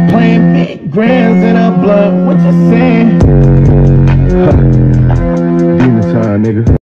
playing big grands in her blood. What you saying? Demon time, nigga.